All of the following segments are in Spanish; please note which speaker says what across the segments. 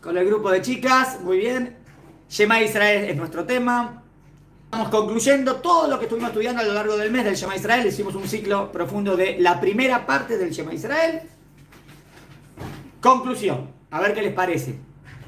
Speaker 1: con el grupo de chicas, muy bien. Shema Israel es nuestro tema. Estamos concluyendo todo lo que estuvimos estudiando a lo largo del mes del Shema Israel. Hicimos un ciclo profundo de la primera parte del Shema Israel. Conclusión, a ver qué les parece.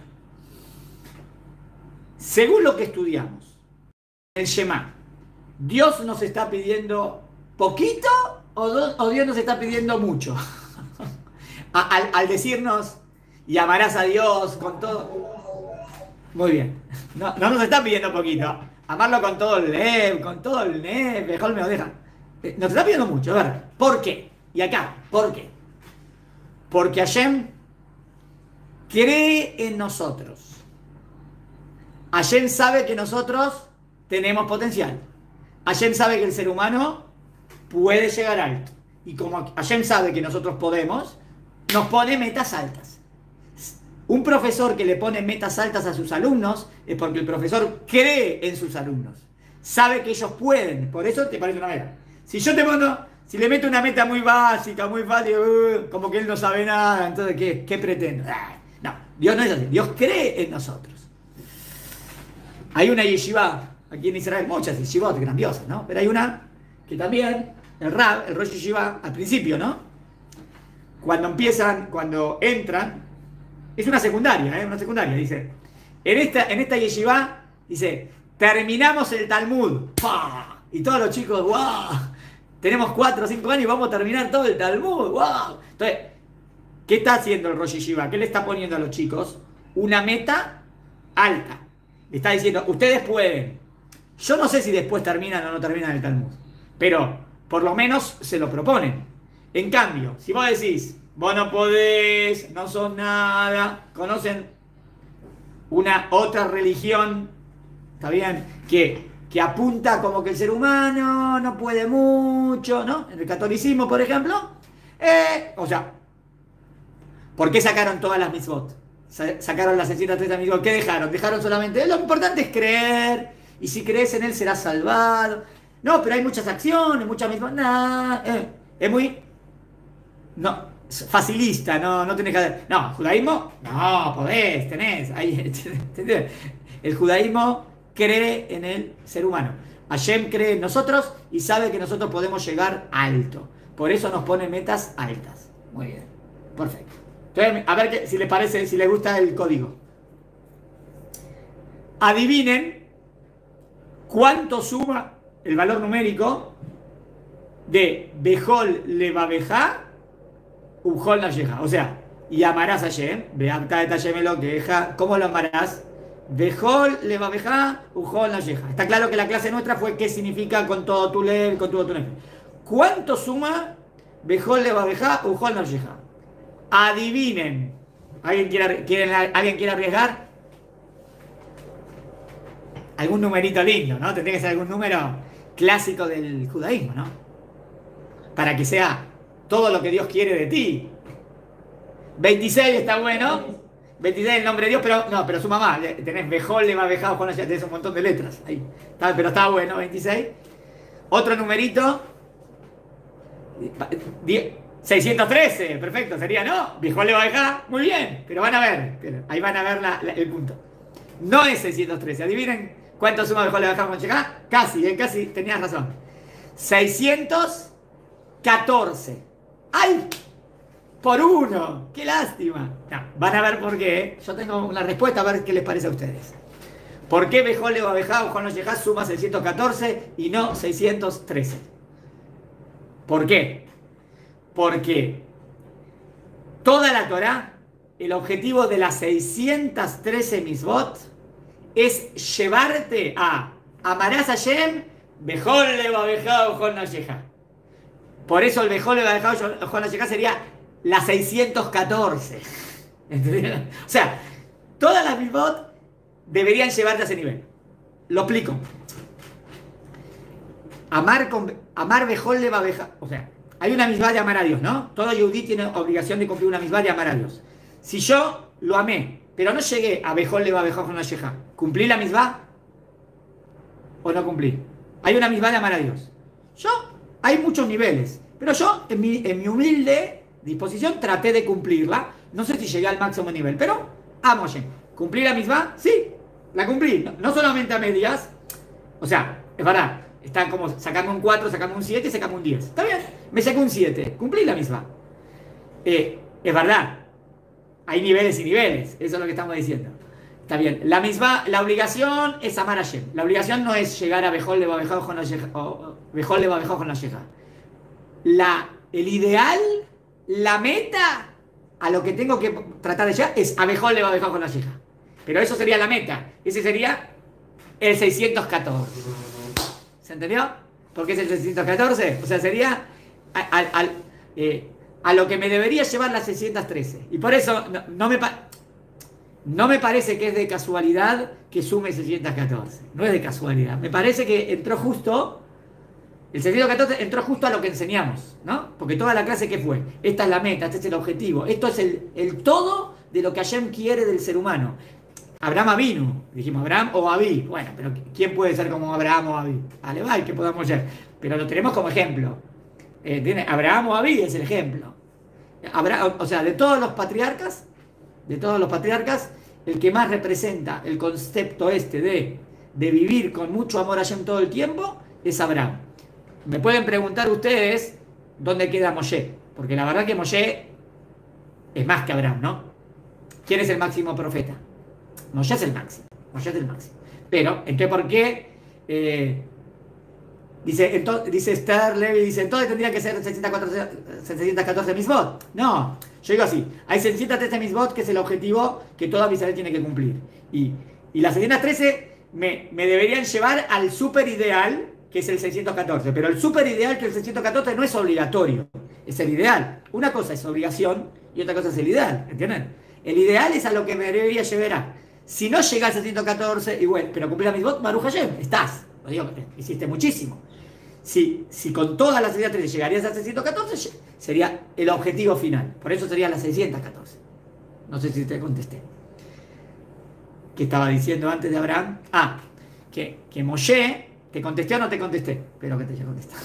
Speaker 1: Según lo que estudiamos, el Shema, ¿Dios nos está pidiendo poquito o Dios nos está pidiendo mucho? Al decirnos, y amarás a Dios con todo. Muy bien. No nos está pidiendo poquito. Amarlo con todo el nev, mejor me lo deja. Nos está pidiendo mucho. A ver, ¿por qué? Y acá, ¿por qué? Porque Hashem cree en nosotros. Hashem sabe que nosotros tenemos potencial. Hashem sabe que el ser humano puede llegar alto. Y como Hashem sabe que nosotros podemos, nos pone metas altas. Un profesor que le pone metas altas a sus alumnos es porque el profesor cree en sus alumnos. Sabe que ellos pueden. Por eso te parece una meta. Si yo te mando, si le meto una meta muy básica, muy fácil, como que él no sabe nada, entonces ¿qué pretendo? No, Dios no es así. Dios cree en nosotros. Hay una yeshiva aquí en Israel, muchas yeshivot grandiosas, ¿no? Pero hay una que también, el Rab, el Rosh Yeshiva, al principio, ¿no? Cuando entran, es una secundaria, dice. En esta yeshiva, dice, terminamos el Talmud. ¡Pah! Y todos los chicos, ¡wow! Tenemos 4 o 5 años y vamos a terminar todo el Talmud, ¡wow! Entonces, ¿qué está haciendo el Rosh Yeshiva? ¿Qué le está poniendo a los chicos? Una meta alta. Le está diciendo, ustedes pueden. Yo no sé si después terminan o no terminan el Talmud, pero por lo menos se lo proponen. En cambio, si vos decís, vos no podés, no sos nada, conocen una otra religión, ¿está bien? Que apunta como que el ser humano no puede mucho, ¿no? En el catolicismo, por ejemplo. O sea, ¿por qué sacaron todas las mitzvot? Sacaron las 613 mitzvot. ¿Qué dejaron? Dejaron solamente, lo importante es creer, y si crees en él serás salvado. No, pero hay muchas acciones, muchas mitzvot. Es muy... No, facilista, no tenés que hacer. No, judaísmo, no, podés, tenés. Ahí, el judaísmo cree en el ser humano. Hashem cree en nosotros y sabe que nosotros podemos llegar alto. Por eso nos pone metas altas. Muy bien, perfecto. Entonces, a ver si les parece, si les gusta el código. Adivinen cuánto suma el valor numérico de Bejol Levabeja Ujol Nasheja. O sea, y amarás a Hashem, Beapta et Hashem lo que deja. ¿Cómo lo amarás? Bejol Levabeja Ujol Nasheja. Está claro que la clase nuestra fue qué significa con todo tu lev, con todo tu nefe. ¿Cuánto suma Bejol Levabeja Ujol Nasheja? Adivinen. ¿Alguien quiere arriesgar? Algún numerito lindo, ¿no? Tendría que ser algún número clásico del judaísmo, ¿no? Para que sea todo lo que Dios quiere de ti. 26 está bueno. 26 es el nombre de Dios, pero suma más. Tenés Bejol, Leva, Bejao, Juan, ya tenés un montón de letras. Ahí. Pero está bueno, 26. Otro numerito. 613, perfecto, sería, ¿no? Bejol, Leva, Bejao, muy bien. Pero van a ver, ahí van a ver el punto. No es 613, adivinen cuánto suma Bejol, Leva, Bejao, Juan, casi, tenías razón. 614. ¡Ay! Por 1. ¡Qué lástima! No, van a ver por qué. Yo tengo una respuesta, a ver qué les parece a ustedes. ¿Por qué Bejol Leva Bejao Juan Llega suma 614 y no 613? ¿Por qué? Porque toda la Torá, el objetivo de las 613 mitzvot es llevarte a amarás a Hashem, Bejol Leva Bejao Juan Llega. Por eso el Bejol Leva Bejao Juan Llega sería la 614. ¿Entendieron? O sea, todas las mitzvot deberían llevarte a ese nivel. Lo explico. Amar Bejol Leva Bejao. O sea, hay una mitzvah de amar a Dios, ¿no? Todo yudí tiene obligación de cumplir una mitzvah de amar a Dios. Si yo lo amé, pero no llegué a Bejol Leva Bejao Juan Llega, ¿cumplí la mitzvah o no cumplí? Hay una mitzvah de amar a Dios. Hay muchos niveles, pero yo en mi humilde disposición traté de cumplirla. No sé si llegué al máximo nivel, pero a Moshe. ¿Cumplí la misma? Sí, la cumplí. No solamente a medias. O sea, es verdad. Está como sacamos un 4, sacamos un 7 y sacamos un 10. Está bien, me sacó un 7. Cumplí la misma. Es verdad. Hay niveles y niveles. Eso es lo que estamos diciendo. Está bien. La misma, la obligación es amar a Hashem. La obligación no es llegar a Bejol de Babejol con la Yeja. Bejol de Babejol con la Yeja. El ideal, la meta, a lo que tengo que tratar de llegar es a Bejol de Babejol con la Yeja. Pero eso sería la meta. Ese sería el 614. ¿Se entendió? ¿Por qué es el 614? O sea, sería a lo que me debería llevar la 613. Y por eso no me parece que es de casualidad que sume 614. No es de casualidad. Me parece que entró justo. El 614 entró justo a lo que enseñamos, ¿no? Porque toda la clase, ¿qué fue? Esta es la meta, este es el objetivo. Esto es el todo de lo que Hashem quiere del ser humano. Abraham Avinu, dijimos Abraham o Abí. Bueno, pero ¿quién puede ser como Abraham o Abí? Vale, que podamos ser. Pero lo tenemos como ejemplo. Abraham o Abí es el ejemplo. O sea, de todos los patriarcas, el que más representa el concepto este de vivir con mucho amor a Hashem todo el tiempo es Abraham. Me pueden preguntar ustedes dónde queda Moshe, porque la verdad que Moshe es más que Abraham, ¿no? ¿Quién es el máximo profeta? Moshe es el máximo. Pero, entonces, ¿por qué? Dice Esther Levi, dice, entonces tendría que ser 614 misbot. No, yo digo así, hay 613 misbot que es el objetivo que toda Israel tiene que cumplir. Y las 613 me deberían llevar al super ideal, que es el 614. Pero el super ideal, que es el 614, no es obligatorio, es el ideal. Una cosa es obligación y otra cosa es el ideal, ¿entienden? El ideal es a lo que me debería llevar. Si no llegas a 614, y bueno, pero cumplís la misbot, Baruch Hashem, estás. Lo digo, hiciste muchísimo. Si con todas las 613 llegarías a 614, sería el objetivo final. Por eso sería la 614. No sé si te contesté. ¿Qué estaba diciendo antes de Abraham? Que Moshe, ¿te contesté o no te contesté? Espero que te haya contestado.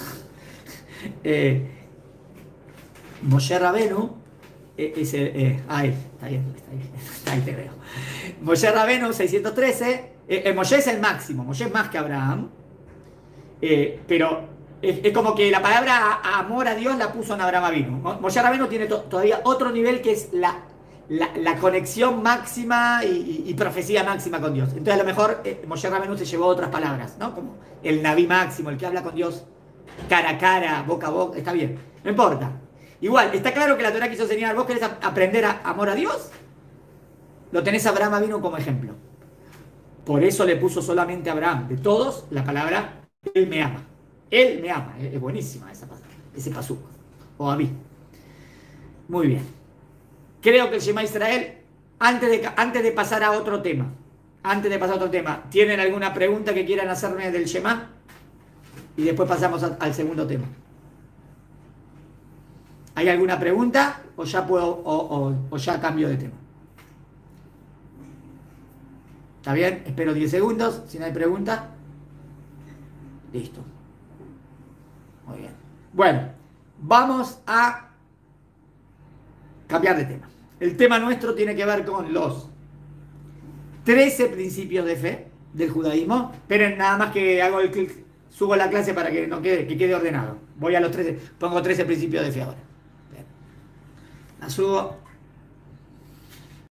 Speaker 1: Moshe Rabenu ahí te veo. Moshe Rabenu 613. Moshe es el máximo, Moshe es más que Abraham. Pero es como que la palabra amor a Dios la puso en Abraham Avinu. Moshe Rabenu tiene todavía otro nivel que es la conexión máxima y profecía máxima con Dios. Entonces a lo mejor Moshe Rabenu se llevó otras palabras, ¿no? Como el Naví máximo, el que habla con Dios cara a cara, boca a boca, está bien, no importa. Igual, está claro que la Torah quiso enseñar, vos querés aprender amor a Dios, lo tenés a Abraham Avinu como ejemplo. Por eso le puso solamente a Abraham, de todos, la palabra él me ama. Él me ama. Es buenísima ese pasuk. O a mí. Muy bien. Creo que el Shema Israel, antes de pasar a otro tema, ¿tienen alguna pregunta que quieran hacerme del Shema? Y después pasamos al segundo tema. ¿Hay alguna pregunta? ¿O ya puedo, o ya cambio de tema? ¿Está bien? Espero 10 segundos. Si no hay pregunta. Listo. Muy bien. Bueno, vamos a cambiar de tema. El tema nuestro tiene que ver con los 13 principios de fe del judaísmo. Esperen nada más que hago el clic, subo la clase para que que quede ordenado. Voy a los 13, pongo 13 principios de fe ahora. Bien. La subo.